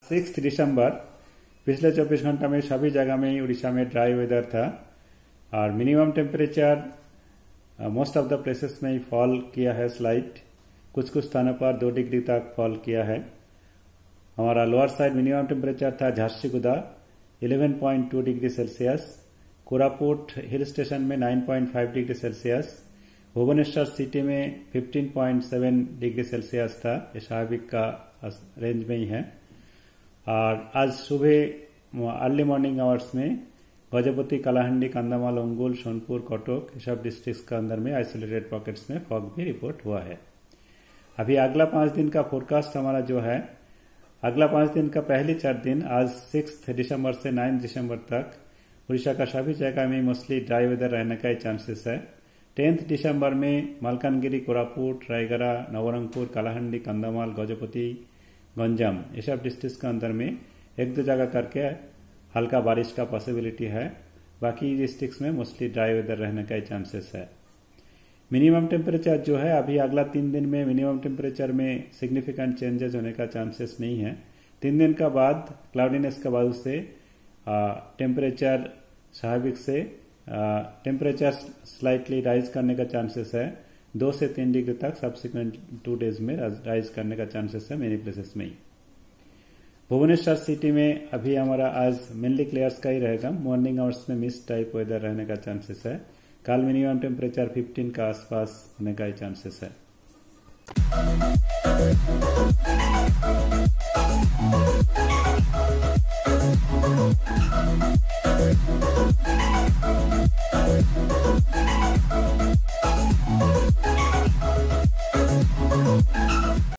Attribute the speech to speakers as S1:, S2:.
S1: 6 दिसंबर। पिछले 24 घंटा में सभी जगह में उड़ीसा में ड्राई वेदर था और minimum temperature most of the places में फॉल किया है स्लाइट। कुछ कुछ स्थानों पर 2 डिग्री तक फॉल किया है। हमारा लोअर साइड मिनिमम टेम्परेचर था Jharsuguda 11.2 degree Celsius, Koraput hill station में 9.5 डिग्री सेल्सियस, भुवनेश्वर सिटी में 15.7 डिग्री सेल्सियस था। ये स्वाभाविक का रेंज में ही है। और आज सुबह अर्ली मॉर्निंग आवर्स में गजपति, कालाहांडी, कंधमाल, ओंगोल, सोनपुर, कटक ये सब डिस्ट्रिक्ट्स के अंदर में आइसोलेटेड पॉकेट्स में फॉग भी रिपोर्ट हुआ है। अभी अगला 5 दिन का फोरकास्ट हमारा जो है, अगला 5 दिन का पहले 4 दिन आज 6 दिसंबर से 9 दिसंबर तक उड़ीसा का सभी जगह में मोस्टली ड्राई वेदर रहने का ही चांसेस है। 10 दिसंबर में मालकानगिरी, कोरापुट, रायगड़ा, नवरंगपुर, कालाहांडी, कंधमाल, गजपति, गंजाम ये सब डिस्ट्रिक्ट के अंदर में 1-2 जगह करके हल्का बारिश का पॉसिबिलिटी है। बाकी डिस्ट्रिक्ट्स में मोस्टली ड्राई वेदर रहने का ही चांसेस है। मिनिमम टेम्परेचर जो है अभी अगला 3 दिन में मिनिमम टेम्परेचर में सिग्निफिकेंट चेंजेस होने का चांसेस नहीं है। 3 दिन का बाद क्लाउडीनेस के बाद से टेम्परेचर स्वाभाविक से टेम्परेचर स्लाइटली राइज करने का चांसेस है। 2 से 3 डिग्री तक सब्सिक्वेंट 2 डेज में राइज करने का चांसेस है मेनी प्लेसेस में ही। भुवनेश्वर सिटी में अभी हमारा आज मेनली क्लियर्स का ही रहेगा। मॉर्निंग आवर्स में मिस्ट टाइप वेदर रहने का चांसेस है। कल मिनिमम टेम्परेचर 15 का आसपास होने का ही चांसेस है।